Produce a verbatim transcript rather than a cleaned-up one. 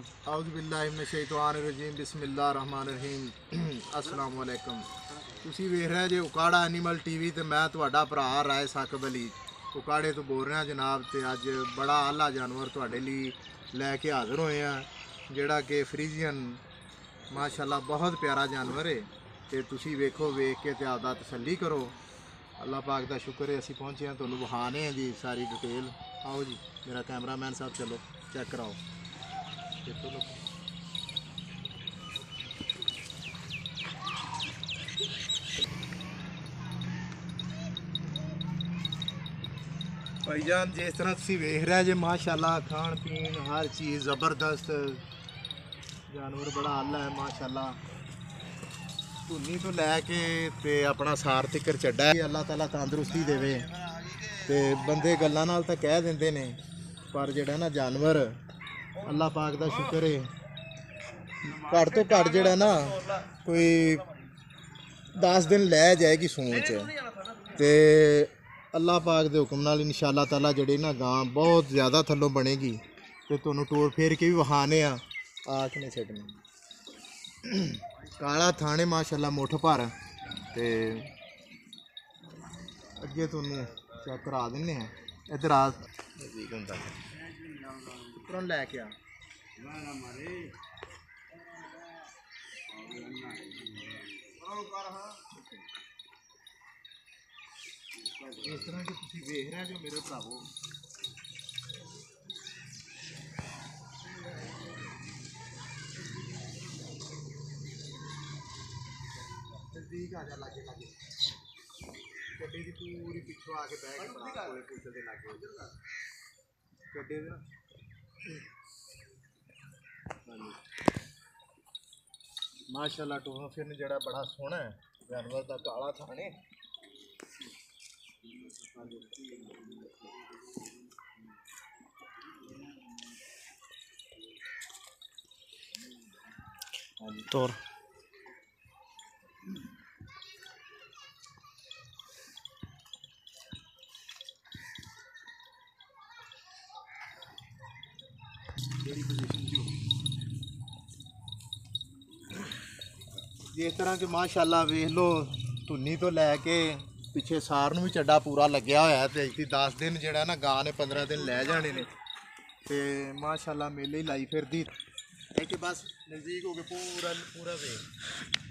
औज़ुबिल्लाहिमिनश्शैतानिर्रजीम बिस्मिल्लाहिर्रहमानिर्रहीम अस्सलाम वालेकुम। ਤੁਸੀਂ ਵੇਖ ਰਹੇ ਜੇ ਉਕਾੜਾ ਐਨੀਮਲ ਟੀਵੀ ਤੇ ਮੈਂ ਤੁਹਾਡਾ ਭਰਾ ਰਾਏ ਸਾਕਬ ਅਲੀ ਉਕਾੜੇ ਤੋਂ ਬੋਲ ਰਿਹਾ ਜਨਾਬ। ਤੇ ਅੱਜ ਬੜਾ ਆਲਾ ਜਾਨਵਰ ਤੁਹਾਡੇ ਲਈ ਲੈ ਕੇ ਹਾਜ਼ਰ ਹੋਏ ਆ ਜਿਹੜਾ ਕਿ ਫਰੀਜ਼ੀਅਨ ਮਾਸ਼ਾਅੱਲਾ ਬਹੁਤ ਪਿਆਰਾ ਜਾਨਵਰ ਹੈ। ਤੇ ਤੁਸੀਂ ਵੇਖੋ, ਵੇਖ ਕੇ ਤੇ ਆਪਦਾ ਤਸੱਲੀ ਕਰੋ। ਅੱਲਾਹ ਪਾਕ ਦਾ ਸ਼ੁਕਰ ਹੈ ਅਸੀਂ ਪਹੁੰਚੇ ਹਾਂ, ਤੁਹਾਨੂੰ ਵਿਖਾਣੇ हैं जी सारी डिटेल। आओ जी मेरा कैमरामैन साहब, चलो चेक कराओ। देखो लोग भाईजान जिस तरह तुम वेख रहे जे माशाल्लाह खान पीन हर चीज़ ज़बरदस्त, जानवर बड़ा आला है माशाल्लाह। धुनी तो लैके ते अपना सार तिकर चढ़ा है। अल्लाह ताला तंदुरुस्ती देवे। ते बंदे गल्लां नाल तां कह दिंदे ने, पर जेड़ा ना जानवर अल्लाह पाक दा शुक्र है घट तो घट जेड़ा ना कोई दस दिन लै जाएगी सून च। ते अल्लाह पाक दे हुक्म नाल इंशाअल्लाह ताला जेड़ी ना गां बहुत ज़्यादा थल्लों बनेगी। ते तुहानूं टूर फेर के भी विखाने आ आख ने छड्डनी। काला थाने माशाअल्लाह मुठ भर। ते अगे तुहानूं चेक करा दिन्ने आ। इधर आ नज़दीक हुंदा उप्परों लैके आ। इस तरह के तुसीं वेख रहे जो मेरे भरावो, नज़दीक आ जा, लागे लागे गड्डी की पूरी पिछों आके बह के बना कोले पुल दे लागे गड्डी दे माशाअल्लाह। टूर फिर जड़ा बड़ा सोहना है जानवर का काला थाने। तौर जिस तरह के माशाअल्लाह वेख लो, धुनी तो लैके पिछे सार नूं भी चड्डा पूरा लग्या होया। ते इसी दस दिन जेड़ा ना गां ने पंद्रह दिन लै जाने ने। ते माशाअल्लाह मेले ही लाई फिरदी है कि बस नज़दीक हो गए पूरा पूरा वे